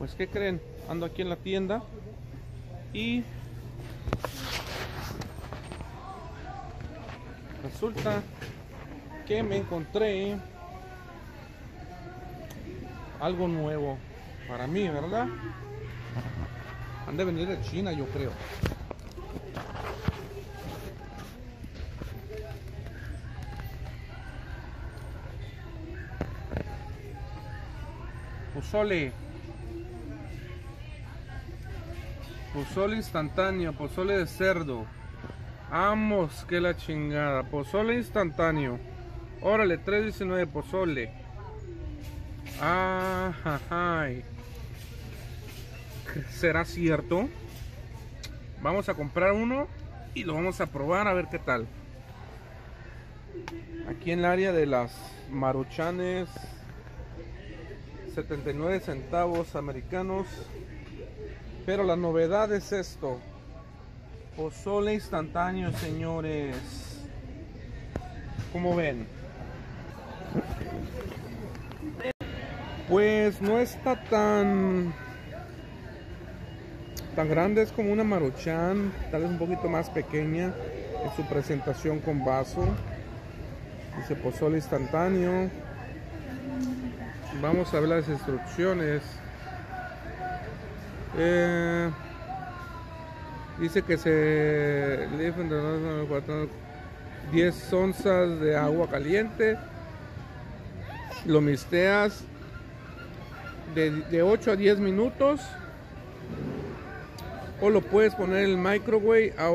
Pues ¿qué creen? Ando aquí en la tienda y resulta que me encontré algo nuevo para mí, ¿verdad? Han de venir de China, yo creo. Pozole. Pozole instantáneo, pozole de cerdo. Vamos, que la chingada. Pozole instantáneo. Órale, 3.19 pozole. Ajá. ¿Será cierto? Vamos a comprar uno y lo vamos a probar a ver qué tal. Aquí en el área de las Maruchanes, 79 centavos americanos. Pero la novedad es esto: pozole instantáneo, señores. ¿Cómo ven? Pues no está tan grande, es como una Maruchan, tal vez un poquito más pequeña en su presentación con vaso. Dice pozole instantáneo. Vamos a ver las instrucciones. Dice que se 10 onzas de agua caliente, lo misteas de 8 a 10 minutos, o lo puedes poner en el microwave a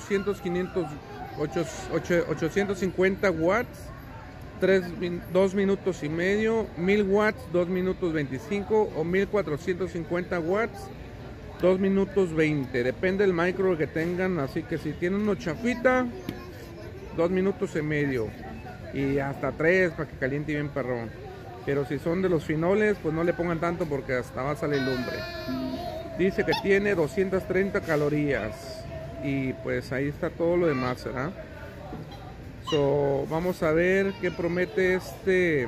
850 watts 2 minutos y medio, 1000 watts 2 minutos 25 o 1450 watts 2 minutos 20, depende del microwave que tengan. Así que si tienen uno chafita, 2 minutos y medio y hasta 3 para que caliente bien perrón. Pero si son de los finoles, pues no le pongan tanto porque hasta va a salir lumbre. Dice que tiene 230 calorías y pues ahí está todo lo demás, ¿verdad? Vamos a ver qué promete este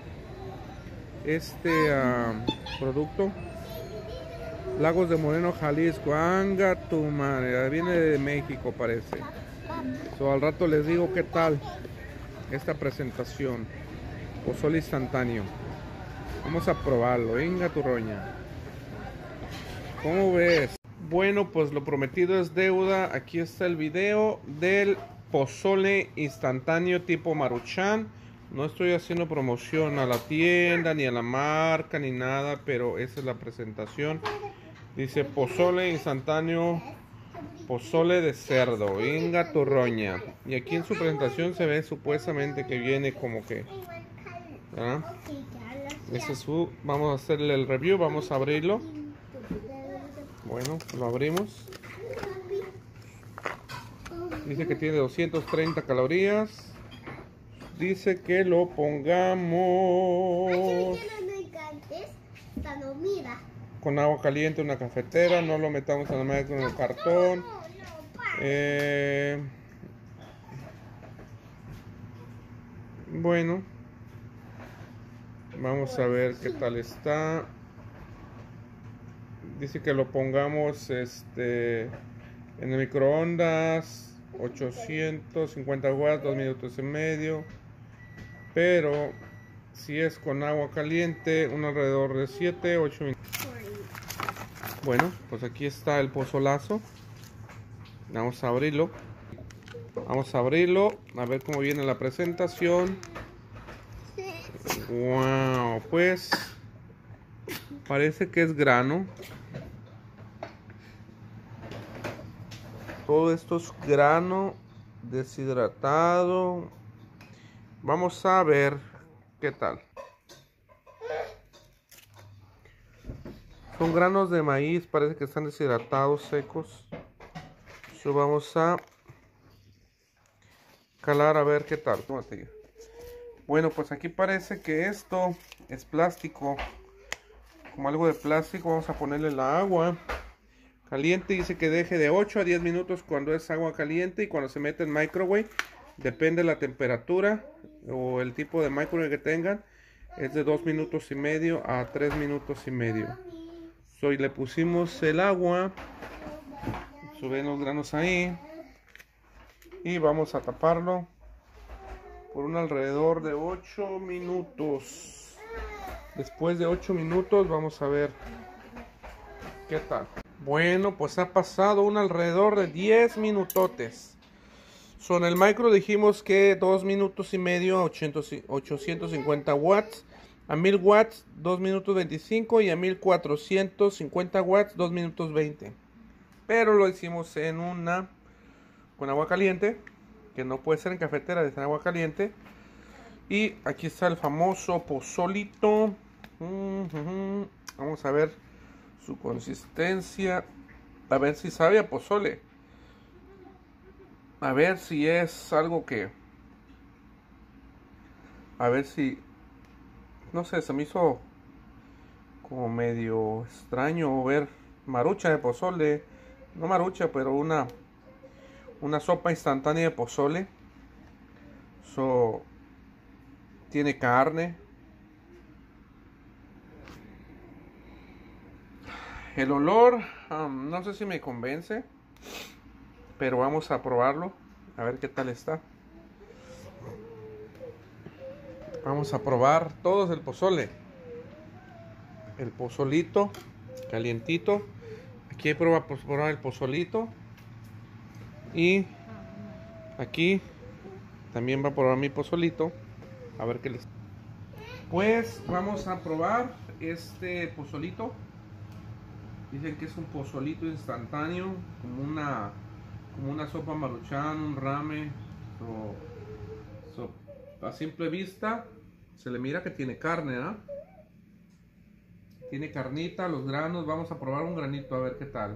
producto. Lagos de Moreno, Jalisco. Anga tu madre, viene de México parece. Al rato les digo qué tal esta presentación. Pozole instantáneo. Vamos a probarlo. Venga tu roña. ¿Cómo ves? Bueno, pues lo prometido es deuda. Aquí está el video del pozole instantáneo tipo Maruchan. No estoy haciendo promoción a la tienda, ni a la marca, ni nada, pero esa es la presentación. Dice pozole instantáneo, pozole de cerdo, venga tu roña. Y aquí en su presentación se ve supuestamente que viene como que, ¿verdad? Ese es su, vamos a hacerle el review, vamos a abrirlo. Bueno, lo abrimos. Dice que tiene 230 calorías. Dice que lo pongamos con agua caliente, una cafetera. No lo metamos en la mesa con el cartón. Bueno, vamos a ver qué tal está. Dice que lo pongamos en el microondas, 850 watts, 2 minutos y medio. Pero si es con agua caliente, un alrededor de 7-8 minutos. Bueno, pues aquí está el pozolazo. Vamos a abrirlo. Vamos a abrirlo, a ver cómo viene la presentación. Wow, pues parece que es grano. Todo esto es grano deshidratado. Vamos a ver qué tal. Son granos de maíz, parece que están deshidratados, secos. Vamos a calar a ver qué tal. Tómate. Bueno, pues aquí parece que esto es plástico, como algo de plástico. Vamos a ponerle la agua caliente. Dice que deje de 8 a 10 minutos cuando es agua caliente, y cuando se mete en microwave, depende de la temperatura o el tipo de microwave que tengan, es de 2 minutos y medio a 3 minutos y medio. So, y le pusimos el agua. Suben los granos ahí. Y vamos a taparlo por un alrededor de 8 minutos. Después de 8 minutos vamos a ver qué tal. Bueno, pues ha pasado un alrededor de 10 minutotes. En el micro dijimos que 2 minutos y medio a 850 watts. A 1000 watts 2 minutos 25 y a 1450 watts 2 minutos 20. Pero lo hicimos en una con agua caliente, que no puede ser en cafetera, es en agua caliente. Y aquí está el famoso pozolito. Vamos a ver su consistencia, a ver si sabe a pozole, a ver si es algo que, a ver si, no sé, se me hizo como medio extraño ver marucha de pozole, no marucha, pero una sopa instantánea de pozole. Tiene carne. El olor, no sé si me convence, pero vamos a probarlo, a ver qué tal está. Vamos a probar todos el pozole. El pozolito, calientito. Aquí hay probar el pozolito. Y aquí también va a probar mi pozolito. A ver qué les... Pues vamos a probar este pozolito. Dicen que es un pozolito instantáneo, como una sopa maruchan, un ramen. A simple vista se le mira que tiene carne, ¿ah? Tiene carnita, los granos. Vamos a probar un granito a ver qué tal.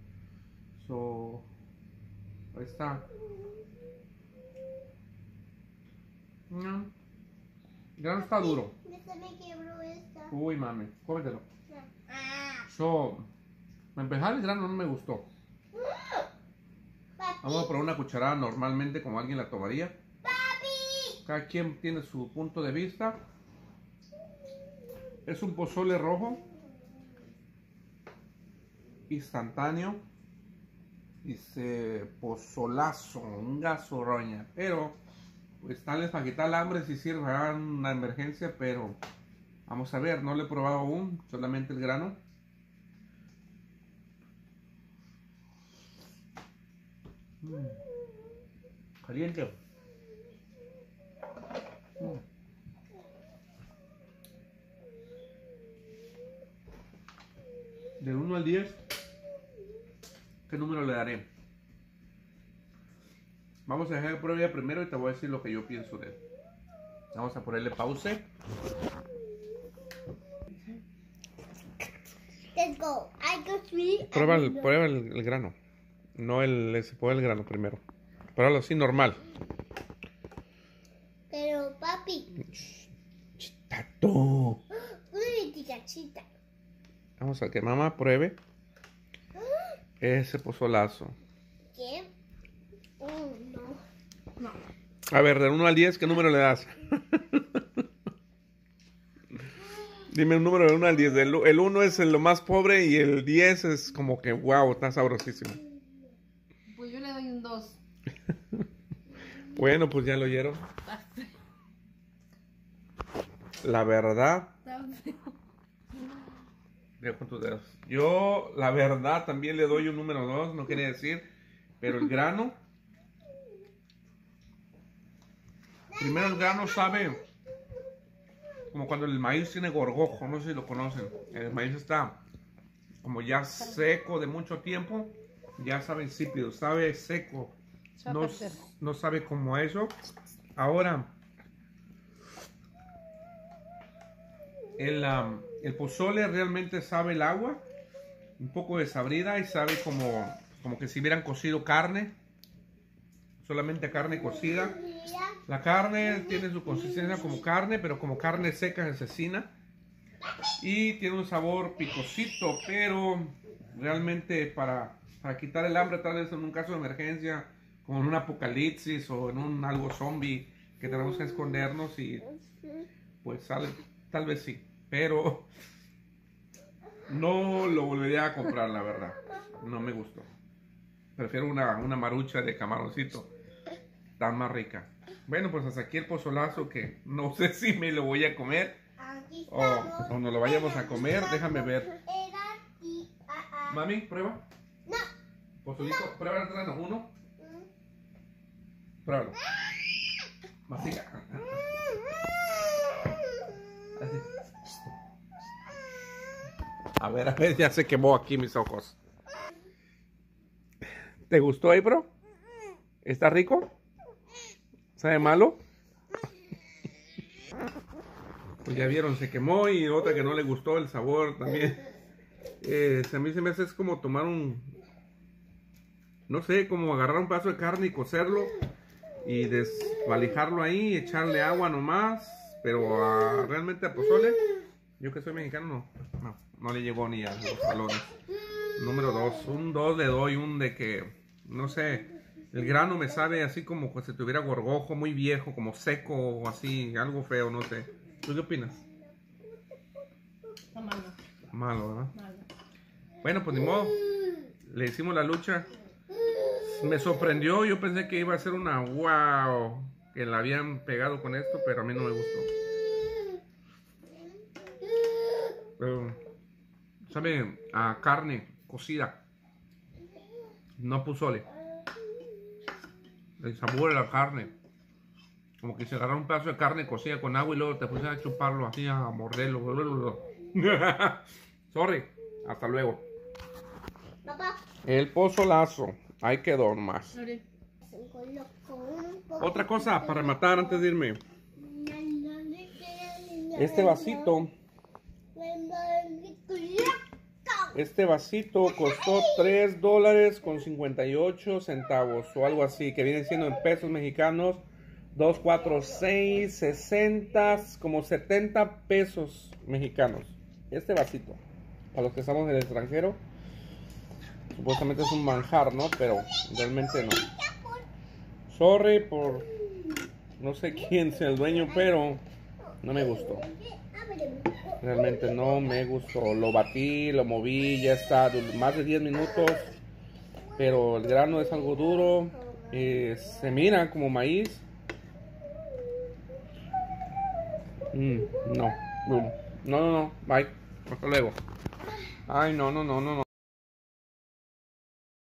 Ahí está. El grano está duro. Se me quebró esta. Uy, mami, cómetelo. Para empezar, el grano no me gustó. Papi. Vamos a probar una cucharada normalmente como alguien la tomaría. Papi. Cada quien tiene su punto de vista. Es un pozole rojo instantáneo. Dice pozolazo, un gazoroña. Pero pues tal vez para quitar el hambre si sirve una emergencia. Pero vamos a ver, no lo he probado aún, solamente el grano. Caliente. De 1 al 10, ¿qué número le daré? Vamos a dejar que pruebe primero y te voy a decir lo que yo pienso de él. Vamos a ponerle pause. Let's go. I go three. Prueba el grano. No se prueba el grano primero. Pruébalo así normal. Pero papi. Tato. Una ticachita. Vamos a que mamá pruebe ese pozolazo. ¿Qué? Oh, no. A ver, del 1 al 10, ¿qué número le das? Dime un número del 1 al 10. El 1 es lo más pobre y el 10 es como que wow, está sabrosísimo. Pues yo le doy un 2. Bueno, pues ya lo oyeron. La verdad. Veo con tus dedos. Yo, la verdad, también le doy un número 2, no quiere decir. Pero el grano. Primero el grano sabe como cuando el maíz tiene gorgojo, no sé si lo conocen. El maíz está como ya seco de mucho tiempo, ya sabe insípido, sabe seco, no sabe como eso. Ahora, el pozole realmente sabe el agua, un poco desabrida y sabe como que si hubieran cocido carne, solamente carne cocida. La carne tiene su consistencia como carne, pero como carne seca en cecina. Y tiene un sabor picosito, pero realmente para quitar el hambre, tal vez en un caso de emergencia, como en un apocalipsis o en un algo zombie que tenemos que escondernos y pues tal vez sí. Pero No lo volvería a comprar, la verdad. No me gustó. Prefiero una marucha de camaroncito. Está más rica. Bueno, pues hasta aquí el pozolazo que no sé si me lo voy a comer Aquí o estamos. no lo vayamos a comer. Déjame ver. Era aquí. Mami, prueba. No. Pozolito, prueba el grano. Uno. Pruébalo. Mastica. Así. A ver, ya se quemó aquí mis ojos. ¿Te gustó, bro? ¿Está rico? ¿Sabe malo? Pues ya vieron, se quemó y otra que no le gustó el sabor también. A mí se me hace es como tomar no sé, como agarrar un pedazo de carne y cocerlo y desvalijarlo ahí, echarle agua nomás, pero realmente a pozole, yo que soy mexicano, no le llegó ni a los talones. Número 2, un 2 le doy, un de que, no sé, el grano me sabe así como si tuviera gorgojo, muy viejo, como seco o así, algo feo, no sé. ¿Tú qué opinas? Está malo. Malo, ¿verdad? Malo. Bueno, pues ni modo, le hicimos la lucha. Me sorprendió, yo pensé que iba a ser una wow, que la habían pegado con esto, pero a mí no me gustó. Sabe a carne cocida, no pozole. El sabor de la carne, como que se agarra un pedazo de carne cocida con agua y luego te pusiste a chuparlo así, a morderlo. Sorry, hasta luego. Papá. El pozolazo, ahí quedó nomás. Sorry. Se colocó un poco. Otra cosa para rematar antes de irme. Este vasito costó $3.58 o algo así, que viene siendo en pesos mexicanos 2, 4, 6, 60, como 70 pesos mexicanos. Este vasito, para los que estamos en el extranjero, supuestamente es un manjar, ¿no? Pero realmente no. Sorry por no sé quién sea el dueño, pero no me gustó. Realmente no me gustó. Lo batí, lo moví, ya está más de 10 minutos. Pero el grano es algo duro. Se mira como maíz. No. No. Bye. Hasta luego. Ay, no.